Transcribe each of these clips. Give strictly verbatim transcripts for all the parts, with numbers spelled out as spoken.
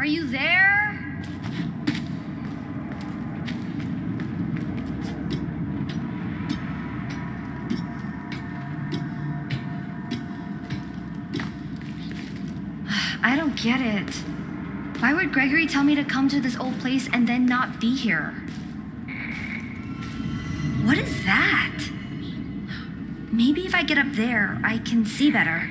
Are you there? I don't get it. Why would Gregory tell me to come to this old place and then not be here? What is that? Maybe if I get up there, I can see better.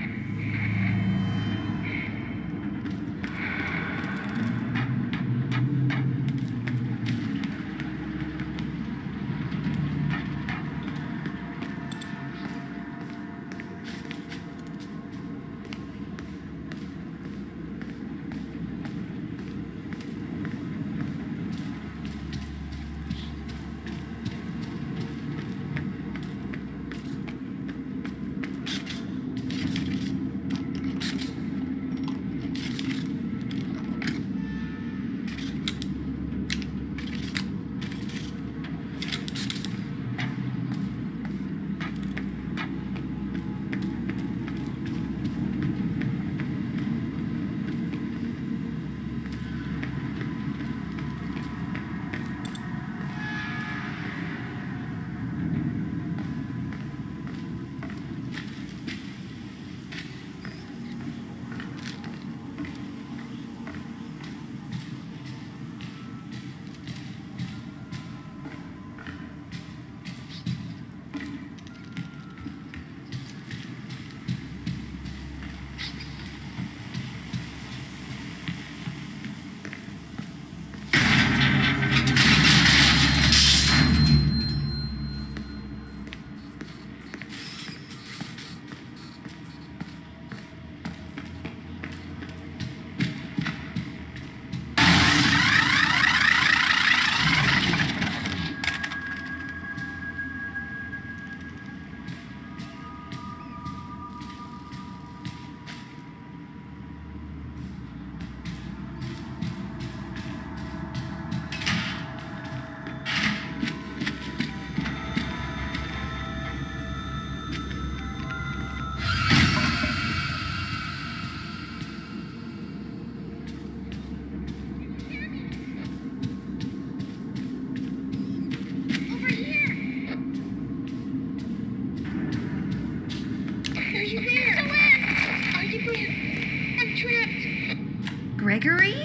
Gregory?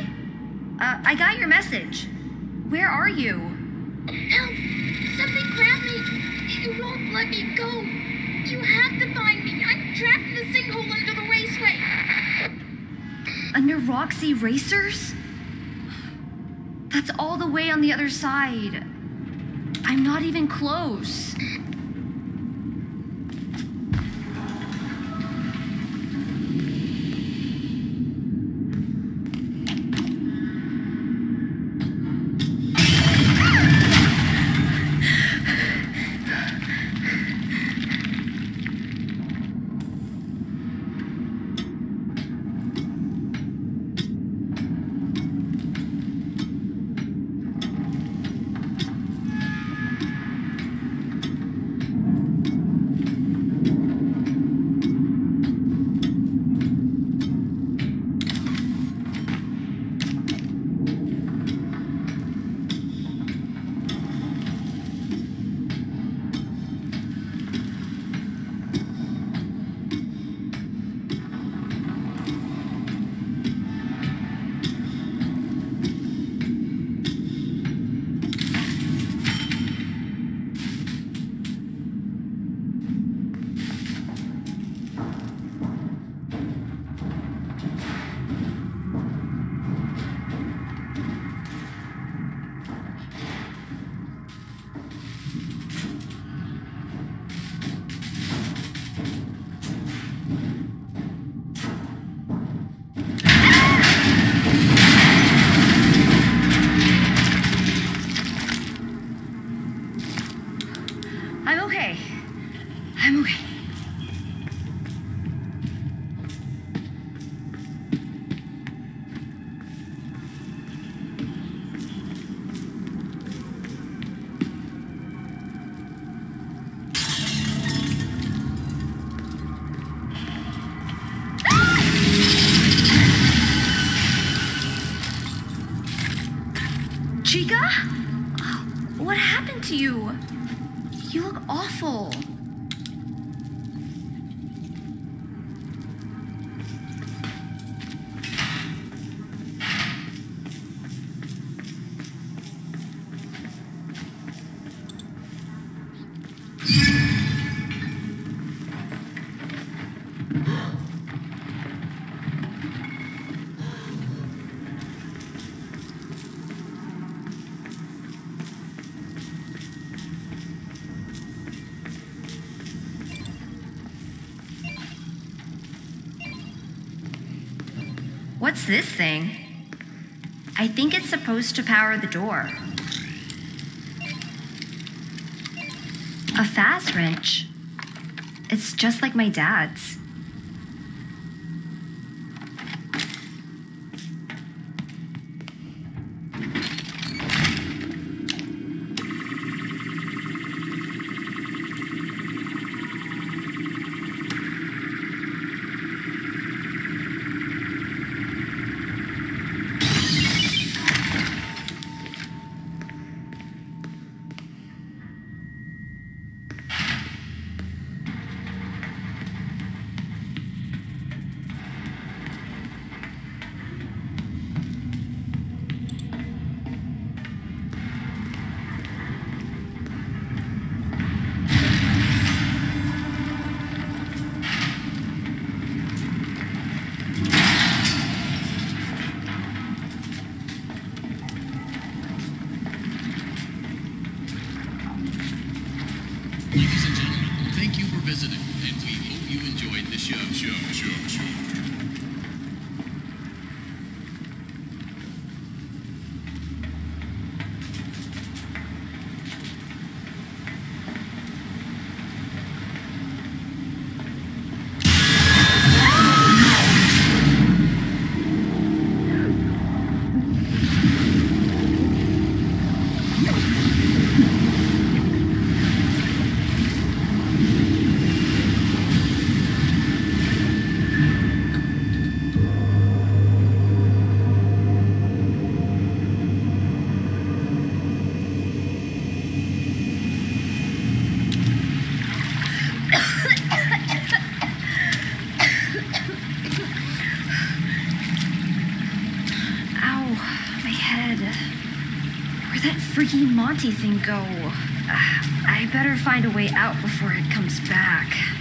Uh, I got your message. Where are you? Help! Something grabbed me! It won't let me go! You have to find me! I'm trapped in the sinkhole under the raceway! Under Roxy Racers? That's all the way on the other side. I'm not even close. I'm okay. I'm okay. You look awful. What's this thing? I think it's supposed to power the door. A fast wrench. It's just like my dad's. Ladies and gentlemen, thank you for visiting, and we hope you enjoyed the show. Show, show, show. Where'd that freaking Monty thing go? Uh, I better find a way out before it comes back.